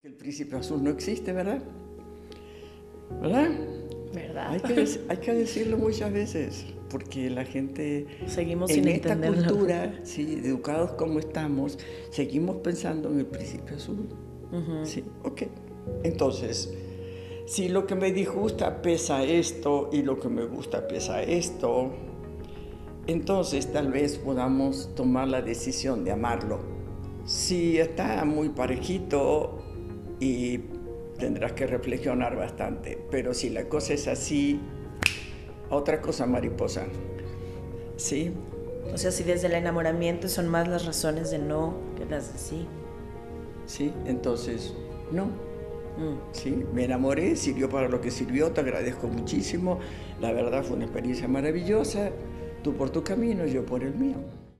El príncipe azul no existe, ¿verdad? ¿Verdad? ¿Verdad? Hay que decirlo muchas veces, porque la gente seguimos en sin esta entenderlo. cultura, sí, educados como estamos, seguimos pensando en el príncipe azul. Sí, ok. Entonces, si lo que me disgusta pesa esto y lo que me gusta pesa esto, entonces tal vez podamos tomar la decisión de amarlo. Si está muy parejito y tendrás que reflexionar bastante, pero si la cosa es así, otra cosa mariposa. ¿Sí? O sea, si desde el enamoramiento son más las razones de no que las de sí. Sí, entonces, no. Sí, me enamoré, sirvió para lo que sirvió, te agradezco muchísimo. La verdad fue una experiencia maravillosa. Tú por tu camino, yo por el mío.